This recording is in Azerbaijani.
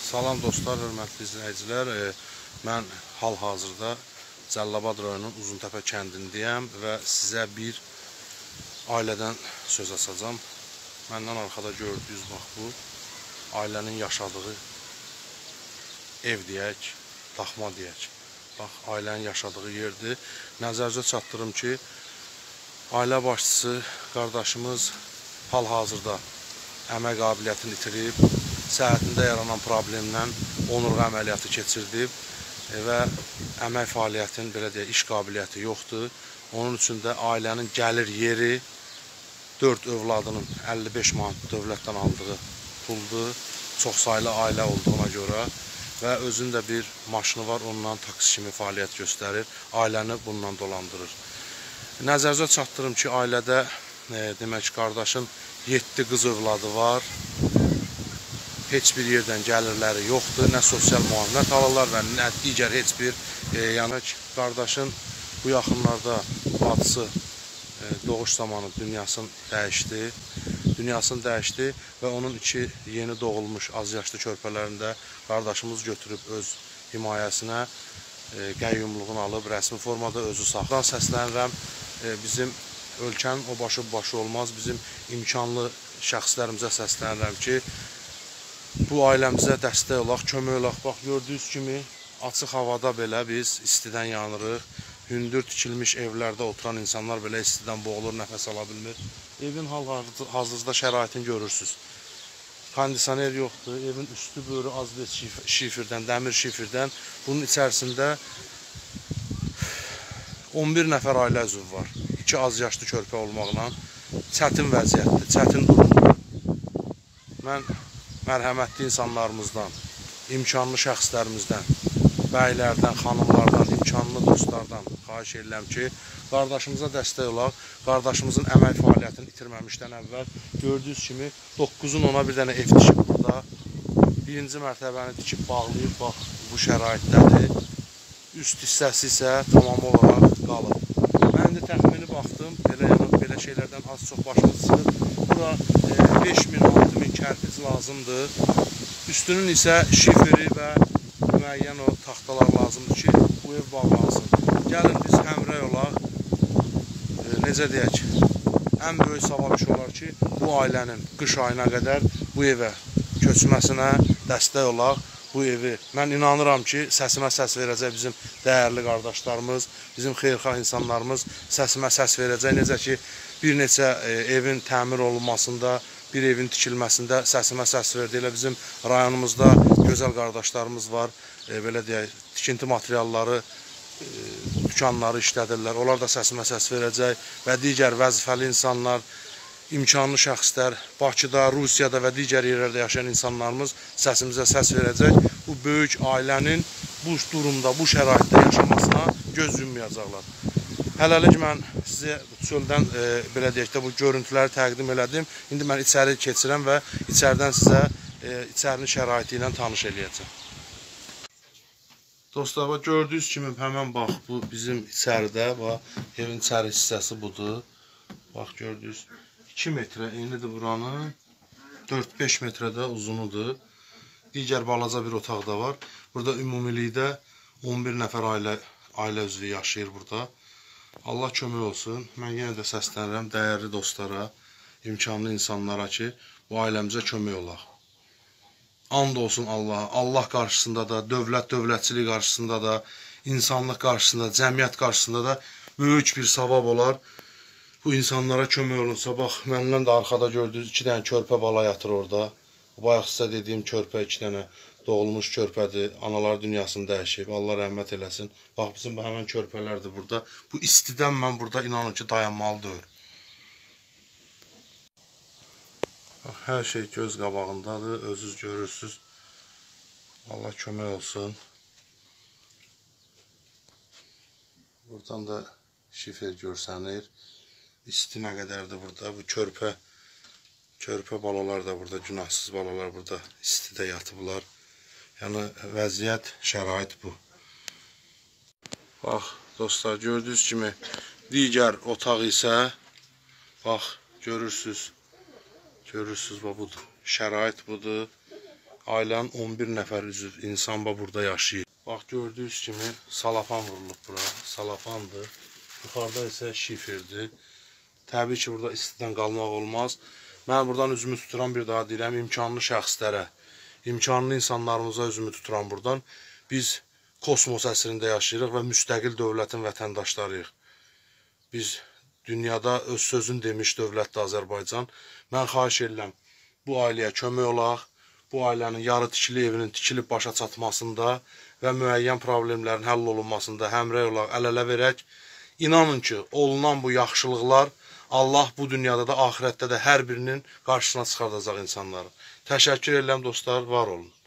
Salam dostlar, hörmətli izləyicilər. Mən hal-hazırda Cəlilabad rayonunun Uzuntəpə kəndindəyəm və sizə bir ailədən söz açacağam. Məndən arxada gördüyünüz bax bu ailənin yaşadığı ev deyək, daxma deyək. Bax, ailənin yaşadığı yerdir. Nəzərinizə çatdırım ki, ailə başçısı qardaşımız hal-hazırda əmək qabiliyyətini itirib, səhhətində yaranan problemdən onurğa əməliyyatı keçirdib və əmək fəaliyyətinin, belə deyək, iş qabiliyyəti yoxdur. Onun üçün də ailənin gəlir yeri 4 övladının 55 manat dövlətdən aldığı puldur. Çox saylı ailə olduğuna görə və özünün də bir maşını var, ondan taksi kimi fəaliyyət göstərir. Ailəni bununla dolandırır. Nəzərinizə çatdırım ki, ailədə demək qardaşın 7 qız övladı var. Heç bir yerdən gəlirləri yoxdur, nə sosial müavinət alırlar və nə digər heç bir qardaşın bu yaxınlarda bacısı doğuş zamanı dünyasını dəyişdi və onun 2 yeni doğulmuş az yaşlı körpələrində qardaşımız götürüb öz himayəsinə qəyyumluğunu alıb, rəsmi formada özü saxlan səslənirəm. Bizim ölkənin o başı bu başı olmaz, bizim imkanlı şəxslərimizə səslənirəm ki, bu ailəmizə dəstək olaq, kömək olaq. Bax, gördüyünüz kimi açıq havada belə biz istidən yanırıq. Hündür tikilmiş evlərdə oturan insanlar belə istidən boğulur, nəfəs ala bilmir. Evin hal-hazırda şəraitini görürsünüz. Kondisioner yoxdur, evin üstü börü azbest şifirdən, dəmir şifirdən. Bunun içərisində 11 nəfər ailə üzvü var. 2 az yaşlı körpə olmaqla çətin vəziyyətdir, çətin durumdur. Mən mərhəmətli insanlarımızdan, imkanlı şəxslərimizdən, bəylərdən, xanımlardan, imkanlı dostlardan xahiş edirəm ki, qardaşımıza dəstək olaq. Qardaşımızın əmək fəaliyyətini itirməmişdən əvvəl gördüyünüz kimi 9-un ona bir dənə ev tikib burada. Birinci mərtəbəni tikib bağlayıb, bax, bu şəraitdədir. Üst hissəsi isə tamam olaraq qalıb. Mən də təxmini baxdım, belə şeylərdən az çox başımız çıxır. Bura 5000-6000 kərpic lazımdır. Üstünün isə şiferi və müəyyən o taxtalar lazımdır ki, bu ev bağlansın. Gəlin biz həmrəy olaq. Necə deyək, ən böyük savab iş olar ki, bu ailənin qış ayına qədər bu evə köçməsinə dəstək olaq. Bu evi, mən inanıram ki, səsimə səs verəcək bizim dəyərli qardaşlarımız, bizim xeyirxah insanlarımız səsimə səs verəcək. Necə ki, bir neçə evin təmir olunmasında, bir evin tikilməsində səsimə səs verdi. Elə bizim rayonumuzda gözəl qardaşlarımız var, belə deyək, tikinti materialları, dükanları işlədirlər. Onlar da səsimə səs verəcək və digər vəzifəli insanlar, imkanlı şəxslər, Bakıda, Rusiyada və digər yerlərdə yaşayan insanlarımız səsimizə səs verəcək. Bu böyük ailənin bu durumda, bu şəraitdə yaşamasına göz yummayacaqlar. Hələlik mən sizə çöldən, belə deyək də, bu görüntüləri təqdim elədim. İndi mən içəri keçirəm və içərdən sizə içərinin şəraiti ilə tanış eləyəcəm. Dostlar, gördüyünüz kimi həmən bax, bu bizim içəridə, evin içəri hissəsi budur. Bax, gördüyünüz 2 metrə enidir buranın, 4-5 metrədə uzunudur. Digər balaca bir otaq da var. Burada ümumilikdə 11 nəfər ailə üzvü yaşayır burada. Allah kömək olsun. Mən yenə də səslənirəm dəyərli dostlara, imkanlı insanlara ki, bu ailəmizə kömək olaq. And olsun Allaha. Allah qarşısında da, dövlətçilik qarşısında da, insanlıq qarşısında, cəmiyyət qarşısında da böyük bir savab olar. Bu insanlara kömək olunsa, bax, məndən də arxada gördüyünüz 2 dənə körpə bala yatır orada. Bayaq sizə dediyim körpə 2 dənə doğulmuş körpədir. Analar dünyasını dəyişib, Allah rəhmət eləsin. Bax, bizim həmən körpələrdir burada. Bu istidən mən burada inanın ki, dayanmalı deyil. Bax, hər şey göz qabağındadır, özünüz görürsünüz. Allah kömək olsun. Buradan da şifer görsənir. İsti nə qədərdir burada, bu körpə balalar da burada, günahsız balalar burada istidə yatıblar. Yəni, vəziyyət, şərait bu. Bax, dostlar, gördüyünüz kimi digər otaq isə, bax, görürsünüz, bax, budur, şərait budur. Ailənin 11 nəfər üzv insan burada yaşayır. Bax, gördüyünüz kimi salafan vurulub bura. Salafandır. Yuxarıda isə şiferdir. Təbii ki, burada istidən qalmaq olmaz. Mən buradan üzümü tuturam, bir daha deyirəm, imkanlı şəxslərə, imkanlı insanlarımıza üzümü tuturam buradan. Biz kosmos əsrində yaşayırıq və müstəqil dövlətin vətəndaşlarıyıq. Biz dünyada öz sözünü demiş dövlətdə Azərbaycan. Mən xahiş edirəm, bu ailəyə kömək olaq, bu ailənin yarı tikili evinin tikilib başa çatmasında və müəyyən problemlərin həll olunmasında həmrəy olaq, əl-ələ verək. İnanın ki, olunan bu yaxşılıqlar Allah bu dünyada da, axirətdə də hər birinin qarşısına çıxardacaq insanları. Təşəkkür edirəm dostlar, var olun.